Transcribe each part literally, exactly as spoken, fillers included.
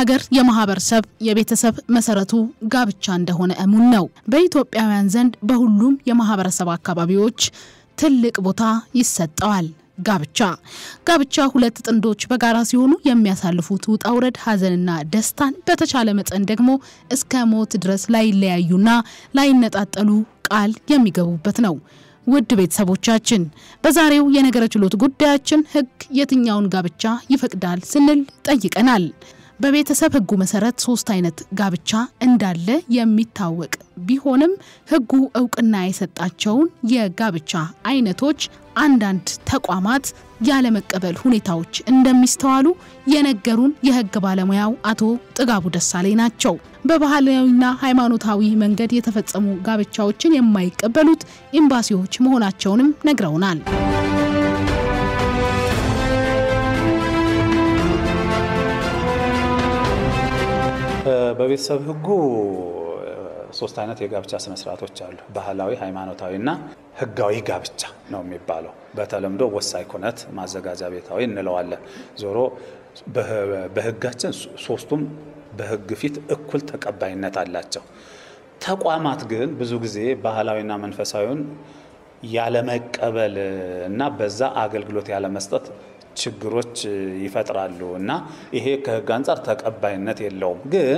የሀገር የማህበረሰብ የቤተሰብ መሰረቱ ጋብቻ እንደሆነ እሙን ነው። በኢትዮጵያውያን ዘንድ በሁሉም የማህበረሰብ አካባቢዎች ትልቅ ቦታ ይሰጣል። ጋብቻ ጋብቻ ሁለት ጥንዶች በጋራ ሲሆኑ የሚያሳልፉት ውጣ ውረድ ሐዘንና ደስታን በተቻለ መጠን ደግሞ እስከ ሞት ድረስ ላይለያዩና ላይነጣጠሉ ቃል የሚገቡበት ነው። ውድ ቤተሰቦቻችን በዛሬው የነገረ ችሎት ጉዳያችን ህግ የትኛውን ጋብቻ ይፈቅዳል ስንል ጠይቀናል። በቤተሰብ ህጉ መሰረት ሶስት አይነት ጋብቻ እንዳለ የሚታወቅ ቢሆንም ህጉ እውቅና የሰጣቸውን የጋብቻ አይነቶች አንዳንድ ተቋማት ያለ መቀበል ሁኔታዎች እንደሚስተዋሉ የነገሩን የህግ ባለሙያው አቶ ጥጋቡ ደሳለኝ ናቸው። በባህላዊና ሃይማኖታዊ መንገድ የተፈጸሙ ጋብቻዎችን የማይቀበሉት ኤምባሲዎች መሆናቸውንም ነግረውናል። በቤተሰብ ህጉ ሶስት አይነት የጋብቻ ስነ ስርዓቶች አሉ። ባህላዊ፣ ሃይማኖታዊና ህጋዊ ጋብቻ ነው የሚባለው። በተለምዶ ወሳኝ ኩነት ማዘጋጃ ቤታዊ እንለዋለን። ዞሮ በህጋችን ሶስቱም በህግ ፊት እኩል ተቀባይነት አላቸው። ተቋማት ግን ብዙ ጊዜ ባህላዊና መንፈሳዊውን ያለ መቀበል እና በዛ አገልግሎት ያለ መስጠት ችግሮች ይፈጥራሉ እና ይሄ ከህግ አንፃር ተቀባይነት የለውም። ግን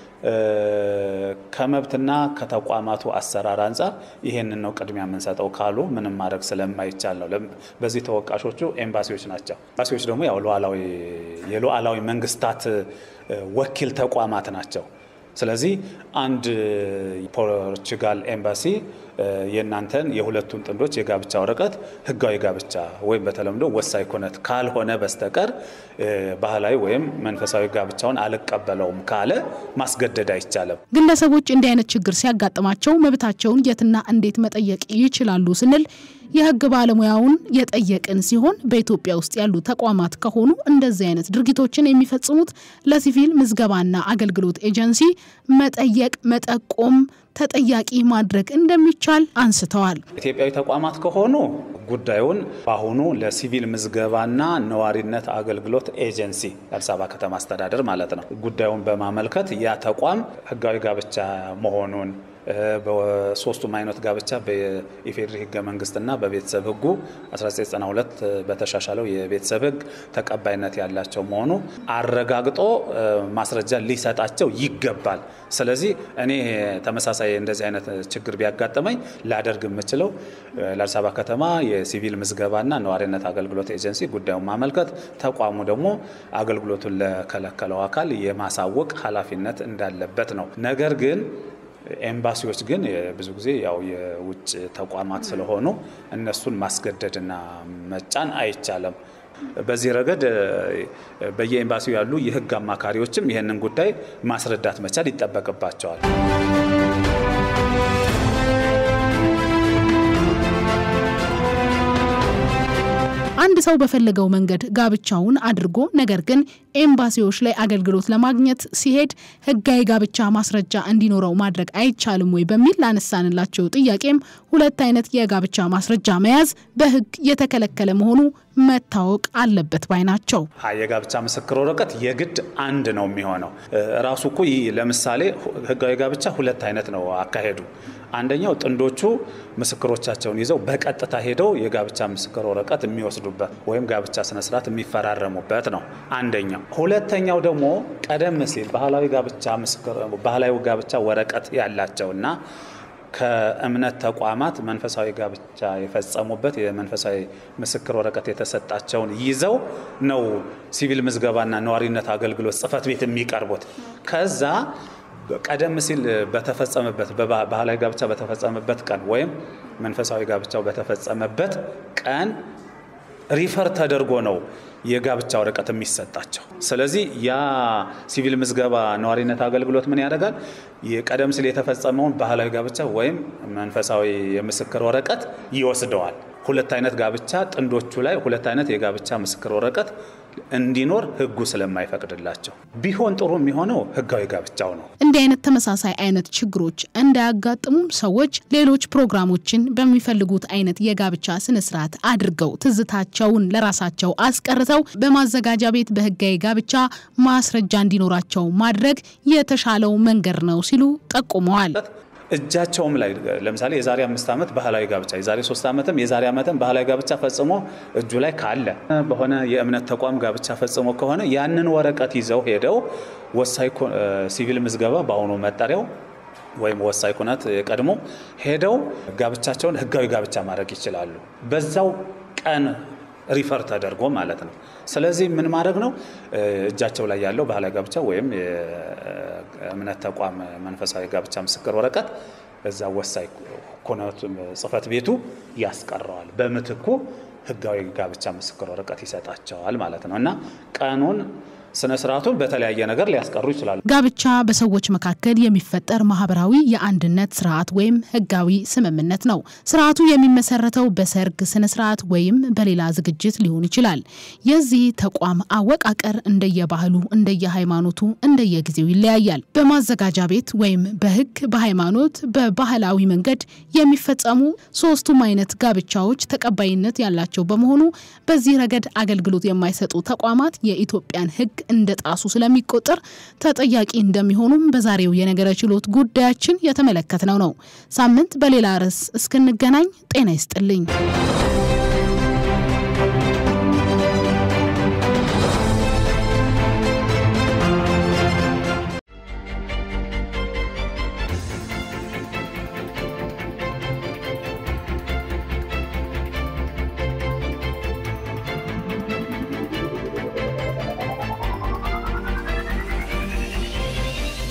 ከመብትና ከተቋማቱ አሰራር አንፃር ይሄንን ነው ቅድሚያ የምንሰጠው ካሉ ምንም ማድረግ ስለማይቻል ነው። በዚህ ተወቃሾቹ ኤምባሲዎች ናቸው። ኤምባሲዎች ደግሞ ያው ሉዓላዊ የሉዓላዊ መንግስታት ወኪል ተቋማት ናቸው። ስለዚህ አንድ ፖርቹጋል ኤምባሲ የናንተን የሁለቱን ጥንዶች የጋብቻ ወረቀት ህጋዊ ጋብቻ ወይም በተለምዶ ወሳኝ ኩነት ካልሆነ በስተቀር ባህላዊ ወይም መንፈሳዊ ጋብቻውን አልቀበለውም ካለ ማስገደድ አይቻልም። ግለሰቦች እንዲህ አይነት ችግር ሲያጋጥማቸው መብታቸውን የትና እንዴት መጠየቅ ይችላሉ ስንል የህግ ባለሙያውን የጠየቅን ሲሆን በኢትዮጵያ ውስጥ ያሉ ተቋማት ከሆኑ እንደዚህ አይነት ድርጊቶችን የሚፈጽሙት ለሲቪል ምዝገባና አገልግሎት ኤጀንሲ መጠየቅ መጠቆም ተጠያቂ ማድረግ እንደሚቻል አንስተዋል። ኢትዮጵያዊ ተቋማት ከሆኑ ጉዳዩን ባሁኑ ለሲቪል ምዝገባና ነዋሪነት አገልግሎት ኤጀንሲ አዲስ አበባ ከተማ አስተዳደር ማለት ነው ጉዳዩን በማመልከት ያ ተቋም ህጋዊ ጋብቻ መሆኑን በሶስቱም አይነት ጋብቻ በኢፌድሪ ህገ መንግስትና በቤተሰብ ህጉ አስራ ዘጠኝ ዘጠና ሁለት በተሻሻለው የቤተሰብ ህግ ተቀባይነት ያላቸው መሆኑ አረጋግጦ ማስረጃ ሊሰጣቸው ይገባል። ስለዚህ እኔ ተመሳሳይ እንደዚህ አይነት ችግር ቢያጋጥመኝ ላደርግ የምችለው ለአዲስ አበባ ከተማ የሲቪል ምዝገባና ነዋሪነት አገልግሎት ኤጀንሲ ጉዳዩን ማመልከት፣ ተቋሙ ደግሞ አገልግሎቱን ለከለከለው አካል የማሳወቅ ኃላፊነት እንዳለበት ነው። ነገር ግን ኤምባሲዎች ግን ብዙ ጊዜ ያው የውጭ ተቋማት ስለሆኑ እነሱን ማስገደድና መጫን አይቻለም። በዚህ ረገድ በየኤምባሲው ያሉ የህግ አማካሪዎችም ይሄንን ጉዳይ ማስረዳት መቻል ይጠበቅባቸዋል። አንድ ሰው በፈለገው መንገድ ጋብቻውን አድርጎ ነገር ግን ኤምባሲዎች ላይ አገልግሎት ለማግኘት ሲሄድ ህጋዊ ጋብቻ ማስረጃ እንዲኖረው ማድረግ አይቻልም ወይ በሚል ላነሳንላቸው ጥያቄም ሁለት አይነት የጋብቻ ማስረጃ መያዝ በህግ የተከለከለ መሆኑ መታወቅ አለበት ባይናቸው። የጋብቻ ምስክር ወረቀት የግድ አንድ ነው የሚሆነው። ራሱ እኮ ለምሳሌ ህጋዊ ጋብቻ ሁለት አይነት ነው አካሄዱ። አንደኛው ጥንዶቹ ምስክሮቻቸውን ይዘው በቀጥታ ሄደው የጋብቻ ምስክር ወረቀት የሚወስዱበት ወይም ጋብቻ ስነ ስርዓት የሚፈራረሙበት ነው አንደኛው። ሁለተኛው ደግሞ ቀደም ሲል ባህላዊ ጋብቻ ምስክር ባህላዊ ጋብቻ ወረቀት ያላቸውና ከእምነት ተቋማት መንፈሳዊ ጋብቻ የፈጸሙበት የመንፈሳዊ ምስክር ወረቀት የተሰጣቸውን ይዘው ነው ሲቪል ምዝገባና ነዋሪነት አገልግሎት ጽፈት ቤት የሚቀርቡት። ከዛ ቀደም ሲል በተፈጸመበት ባህላዊ ጋብቻ በተፈጸመበት ቀን ወይም መንፈሳዊ ጋብቻው በተፈጸመበት ቀን ሪፈር ተደርጎ ነው የጋብቻ ወረቀት የሚሰጣቸው። ስለዚህ ያ ሲቪል ምዝገባ ነዋሪነት አገልግሎት ምን ያደርጋል? የቀደም ሲል የተፈጸመውን ባህላዊ ጋብቻ ወይም መንፈሳዊ የምስክር ወረቀት ይወስደዋል። ሁለት አይነት ጋብቻ ጥንዶቹ ላይ ሁለት አይነት የጋብቻ ምስክር ወረቀት እንዲኖር ህጉ ስለማይፈቅድላቸው ቢሆን ጥሩ የሚሆነው ህጋዊ ጋብቻው ነው እንዲህ አይነት ተመሳሳይ አይነት ችግሮች እንዳያጋጥሙ ሰዎች ሌሎች ፕሮግራሞችን በሚፈልጉት አይነት የጋብቻ ስነ ስርዓት አድርገው ትዝታቸውን ለራሳቸው አስቀርተው በማዘጋጃ ቤት በህጋዊ ጋብቻ ማስረጃ እንዲኖራቸው ማድረግ የተሻለው መንገድ ነው ሲሉ ጠቁመዋል እጃቸውም ላይ ለምሳሌ የዛሬ አምስት ዓመት ባህላዊ ጋብቻ የዛሬ ሶስት ዓመትም የዛሬ ዓመትም ባህላዊ ጋብቻ ፈጽሞ እጁ ላይ ካለ በሆነ የእምነት ተቋም ጋብቻ ፈጽሞ ከሆነ ያንን ወረቀት ይዘው ሄደው ወሳይ ሲቪል ምዝገባ ባሁኑ መጣሪያው ወይም ወሳይ ኩነት ቀድሞ ሄደው ጋብቻቸውን ህጋዊ ጋብቻ ማድረግ ይችላሉ በዛው ቀን ሪፈር ተደርጎ ማለት ነው ስለዚህ ምን ማድረግ ነው እጃቸው ላይ ያለው ባህላዊ ጋብቻ ወይም የእምነት ተቋም መንፈሳዊ ጋብቻ ምስክር ወረቀት እዛ ወሳይ ኩነት ጽፈት ቤቱ ያስቀረዋል በመትኩ ህጋዊ ጋብቻ ምስክር ወረቀት ይሰጣቸዋል ማለት ነውና ቀኑን ስነ ስርዓቱን በተለያየ ነገር ሊያስቀሩ ይችላሉ ጋብቻ በሰዎች መካከል የሚፈጠር ማህበራዊ የአንድነት ስርዓት ወይም ህጋዊ ስምምነት ነው ስርዓቱ የሚመሰረተው በሰርግ ስነ ስርዓት ወይም በሌላ ዝግጅት ሊሆን ይችላል የዚህ ተቋም አወቃቀር እንደየባህሉ እንደየሃይማኖቱ እንደየጊዜው ይለያያል በማዘጋጃ ቤት ወይም በህግ በሃይማኖት በባህላዊ መንገድ የሚፈጸሙ ሶስቱም አይነት ጋብቻዎች ተቀባይነት ያላቸው በመሆኑ በዚህ ረገድ አገልግሎት የማይሰጡ ተቋማት የኢትዮጵያን ህግ እንደጣሱ ስለሚቆጠር ተጠያቂ እንደሚሆኑም በዛሬው የነገረ ችሎት ጉዳያችን የተመለከተነው ነው ሳምንት በሌላ ርዕስ እስክንገናኝ ጤና ይስጥልኝ